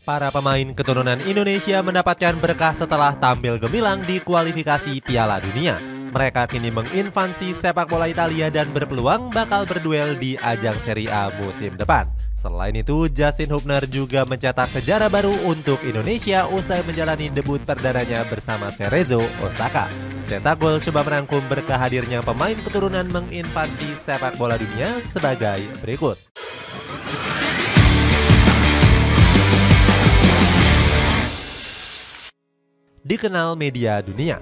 Para pemain keturunan Indonesia mendapatkan berkah setelah tampil gemilang di kualifikasi Piala Dunia. Mereka kini menginvasi sepak bola Italia dan berpeluang bakal berduel di ajang Serie A musim depan. Selain itu, Justin Hubner juga mencetak sejarah baru untuk Indonesia usai menjalani debut perdananya bersama Cerezo Osaka. Cetak gol coba merangkum berkah hadirnya pemain keturunan menginvasi sepak bola dunia sebagai berikut. Dikenal media dunia.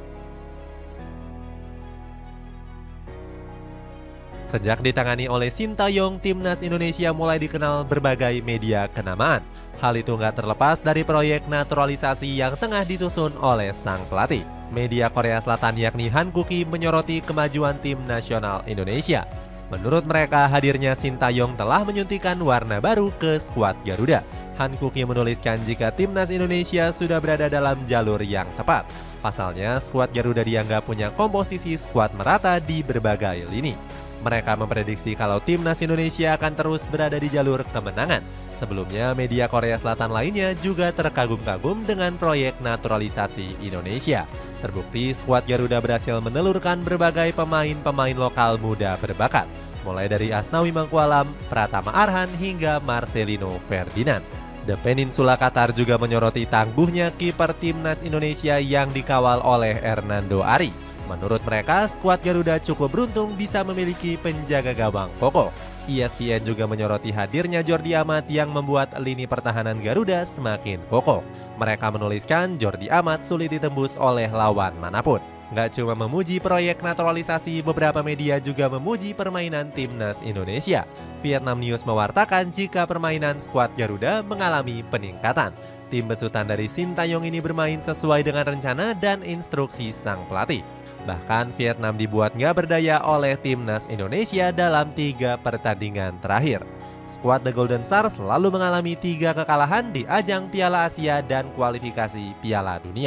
Sejak ditangani oleh Sintayong, timnas Indonesia mulai dikenal berbagai media kenamaan. Hal itu nggak terlepas dari proyek naturalisasi yang tengah disusun oleh sang pelatih. Media Korea Selatan yakni Hankuki menyoroti kemajuan tim nasional Indonesia. Menurut mereka, hadirnya Sintayong telah menyuntikkan warna baru ke skuad Garuda. Hankuki menuliskan jika timnas Indonesia sudah berada dalam jalur yang tepat. Pasalnya, skuad Garuda dianggap punya komposisi skuad merata di berbagai lini. Mereka memprediksi kalau timnas Indonesia akan terus berada di jalur kemenangan. Sebelumnya, media Korea Selatan lainnya juga terkagum-kagum dengan proyek naturalisasi Indonesia. Terbukti, skuad Garuda berhasil menelurkan berbagai pemain-pemain lokal muda berbakat, mulai dari Asnawi Mangkualam, Pratama Arhan, hingga Marcelino Ferdinand. The Peninsula Qatar juga menyoroti tangguhnya kiper timnas Indonesia yang dikawal oleh Hernando Ari. Menurut mereka, skuad Garuda cukup beruntung bisa memiliki penjaga gawang kokoh. ESPN juga menyoroti hadirnya Jordi Amat yang membuat lini pertahanan Garuda semakin kokoh. Mereka menuliskan Jordi Amat sulit ditembus oleh lawan manapun. Nggak cuma memuji proyek naturalisasi, beberapa media juga memuji permainan timnas Indonesia. Vietnam News mewartakan jika permainan skuad Garuda mengalami peningkatan. Tim besutan dari Sintayong ini bermain sesuai dengan rencana dan instruksi sang pelatih. Bahkan Vietnam dibuat nggak berdaya oleh timnas Indonesia dalam 3 pertandingan terakhir. Skuad The Golden Stars selalu mengalami 3 kekalahan di ajang Piala Asia dan kualifikasi Piala Dunia.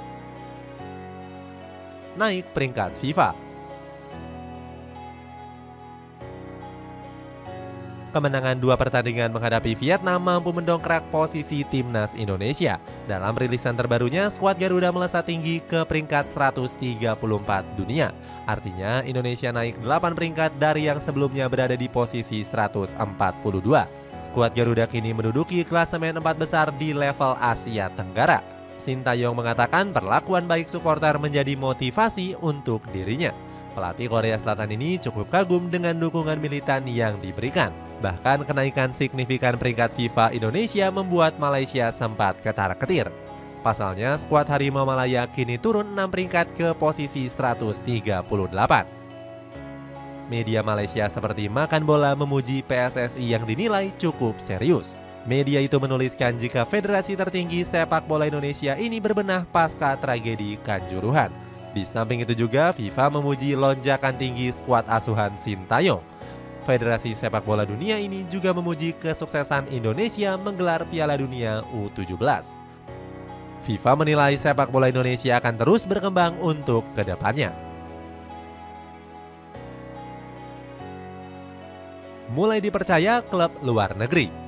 Naik peringkat FIFA. Kemenangan 2 pertandingan menghadapi Vietnam mampu mendongkrak posisi timnas Indonesia. Dalam rilisan terbarunya, skuad Garuda melesat tinggi ke peringkat 134 dunia. Artinya Indonesia naik 8 peringkat dari yang sebelumnya berada di posisi 142. Skuad Garuda kini menduduki klasemen 4 besar di level Asia Tenggara. Sintayong mengatakan perlakuan baik supporter menjadi motivasi untuk dirinya. Pelatih Korea Selatan ini cukup kagum dengan dukungan militan yang diberikan. Bahkan kenaikan signifikan peringkat FIFA Indonesia membuat Malaysia sempat ketar-ketir. Pasalnya, skuad Harimau Malaya kini turun 6 peringkat ke posisi 138. Media Malaysia seperti Makan Bola memuji PSSI yang dinilai cukup serius. Media itu menuliskan jika federasi tertinggi sepak bola Indonesia ini berbenah pasca tragedi Kanjuruhan. Di samping itu juga FIFA memuji lonjakan tinggi skuad asuhan Sintayong. Federasi sepak bola dunia ini juga memuji kesuksesan Indonesia menggelar Piala Dunia U17. FIFA menilai sepak bola Indonesia akan terus berkembang untuk kedepannya. Mulai dipercaya klub luar negeri.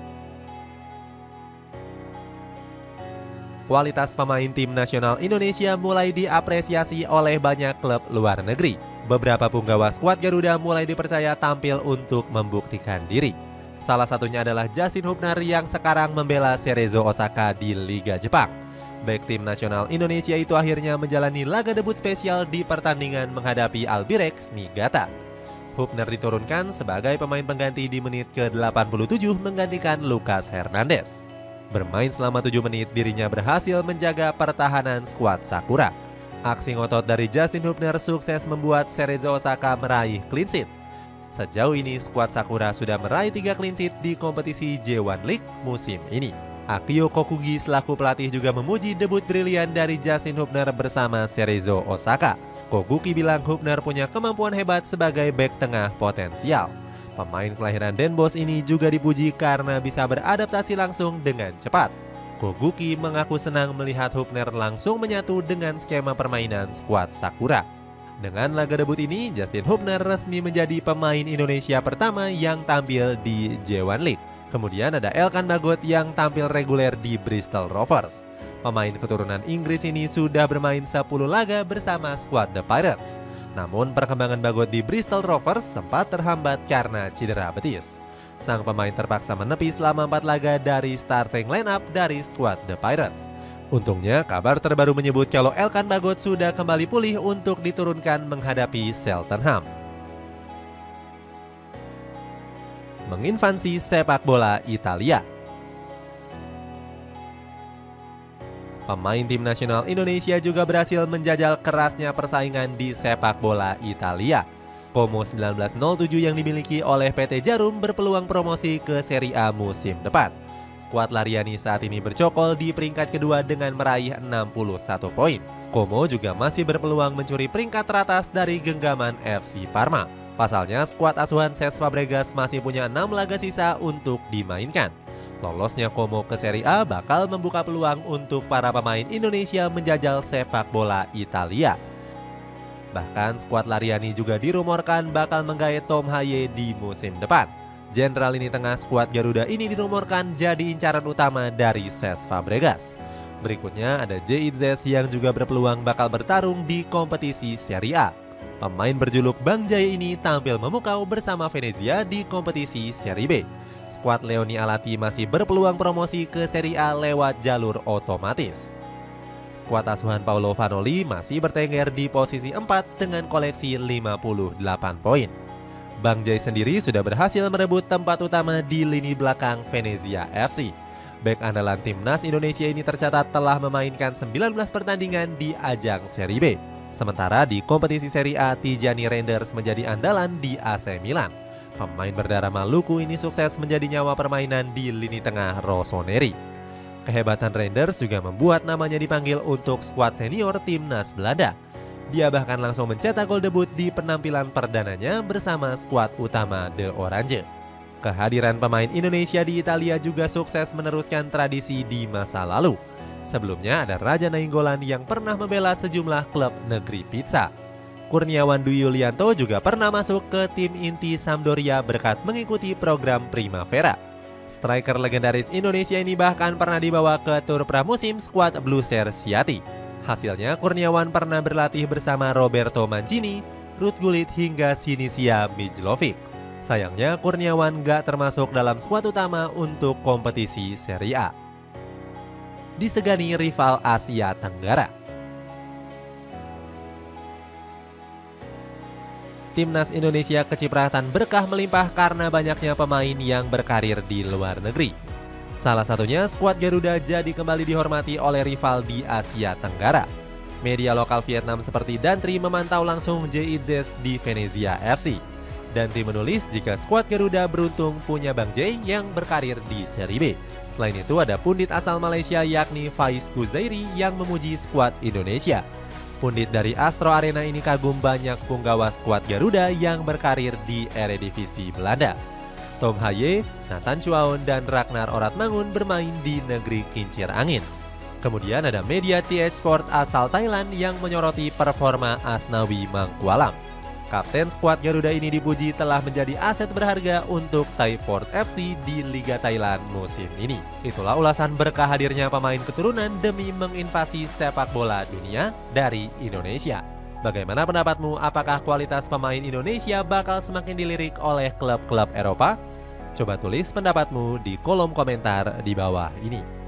Kualitas pemain tim nasional Indonesia mulai diapresiasi oleh banyak klub luar negeri. Beberapa punggawa skuad Garuda mulai dipercaya tampil untuk membuktikan diri. Salah satunya adalah Justin Hubner yang sekarang membela Cerezo Osaka di Liga Jepang. Bek tim nasional Indonesia itu akhirnya menjalani laga debut spesial di pertandingan menghadapi Albirex Niigata. Hubner diturunkan sebagai pemain pengganti di menit ke-87 menggantikan Lucas Hernandez. Bermain selama 7 menit, dirinya berhasil menjaga pertahanan skuad Sakura. Aksi ngotot dari Justin Hubner sukses membuat Cerezo Osaka meraih clean sheet. Sejauh ini, skuad Sakura sudah meraih 3 clean sheet di kompetisi J1 League musim ini. Akio Kokugi selaku pelatih juga memuji debut brilian dari Justin Hubner bersama Cerezo Osaka. Kokugi bilang Hubner punya kemampuan hebat sebagai bek tengah potensial. Pemain kelahiran Den Bosch ini juga dipuji karena bisa beradaptasi langsung dengan cepat. Koguki mengaku senang melihat Hubner langsung menyatu dengan skema permainan skuad Sakura. Dengan laga debut ini, Justin Hubner resmi menjadi pemain Indonesia pertama yang tampil di J1 League. Kemudian ada Elkan Bagot yang tampil reguler di Bristol Rovers. Pemain keturunan Inggris ini sudah bermain 10 laga bersama skuad The Pirates. Namun perkembangan Bagot di Bristol Rovers sempat terhambat karena cedera betis. Sang pemain terpaksa menepi selama 4 laga dari starting lineup dari skuad The Pirates. Untungnya kabar terbaru menyebut kalau Elkan Bagot sudah kembali pulih untuk diturunkan menghadapi Cheltenham. Menginvasi sepak bola Italia. Pemain tim nasional Indonesia juga berhasil menjajal kerasnya persaingan di sepak bola Italia. Como 1907 yang dimiliki oleh PT Jarum berpeluang promosi ke Serie A musim depan. Skuad Lariani saat ini bercokol di peringkat kedua dengan meraih 61 poin. Como juga masih berpeluang mencuri peringkat teratas dari genggaman FC Parma. Pasalnya, skuad asuhan Cesc Fabregas masih punya 6 laga sisa untuk dimainkan. Lolosnya Como ke Serie A bakal membuka peluang untuk para pemain Indonesia menjajal sepak bola Italia. Bahkan skuad Lariani juga dirumorkan bakal menggait Tom Haye di musim depan. Jenderal lini tengah skuad Garuda ini dirumorkan jadi incaran utama dari Cesc Fabregas. Berikutnya ada J.I.Z yang juga berpeluang bakal bertarung di kompetisi Serie A. Pemain berjuluk Bang Jaya ini tampil memukau bersama Venezia di kompetisi Serie B. Skuad Leoni Alati masih berpeluang promosi ke Serie A lewat jalur otomatis. Skuad asuhan Paulo Vanoli masih bertengger di posisi 4 dengan koleksi 58 poin. Bang Jai sendiri sudah berhasil merebut tempat utama di lini belakang Venezia FC. Bek andalan timnas Indonesia ini tercatat telah memainkan 19 pertandingan di ajang Serie B. Sementara di kompetisi Serie A, Tijani Reinders menjadi andalan di AC Milan. Pemain berdarah Maluku ini sukses menjadi nyawa permainan di lini tengah Rossoneri. Kehebatan Reinders juga membuat namanya dipanggil untuk skuad senior timnas Belanda. Dia bahkan langsung mencetak gol debut di penampilan perdananya bersama skuad utama The Orange. Kehadiran pemain Indonesia di Italia juga sukses meneruskan tradisi di masa lalu. Sebelumnya ada Raja Nainggolan yang pernah membela sejumlah klub negeri pizza. Kurniawan Dwi Yulianto juga pernah masuk ke tim inti Sampdoria berkat mengikuti program Primavera. Striker legendaris Indonesia ini bahkan pernah dibawa ke tur pramusim skuad Bluser Siati. Hasilnya Kurniawan pernah berlatih bersama Roberto Mancini, Ruud Gullit hingga Sinisia Mijlovic. Sayangnya Kurniawan gak termasuk dalam skuad utama untuk kompetisi Serie A. Disegani rival Asia Tenggara. Timnas Indonesia kecipratan berkah melimpah karena banyaknya pemain yang berkarir di luar negeri. Salah satunya skuad Garuda jadi kembali dihormati oleh rival di Asia Tenggara. Media lokal Vietnam seperti Dantri memantau langsung J.I.Z di Venezia FC. Dantri menulis jika skuad Garuda beruntung punya Bang J yang berkarir di Serie B. Selain itu ada pundit asal Malaysia yakni Faiz Kuzairi yang memuji skuad Indonesia. Pundit dari Astro Arena ini kagum banyak punggawa skuad Garuda yang berkarir di Eredivisie Belanda. Tom Haye, Nathan Chuaon, dan Ragnar Oratmangun bermain di negeri kincir angin. Kemudian ada media TH Sport asal Thailand yang menyoroti performa Asnawi Mangkualam. Kapten skuad Garuda ini dipuji telah menjadi aset berharga untuk Thai Port FC di Liga Thailand musim ini. Itulah ulasan berkah hadirnya pemain keturunan demi menginvasi sepak bola dunia dari Indonesia. Bagaimana pendapatmu? Apakah kualitas pemain Indonesia bakal semakin dilirik oleh klub-klub Eropa? Coba tulis pendapatmu di kolom komentar di bawah ini.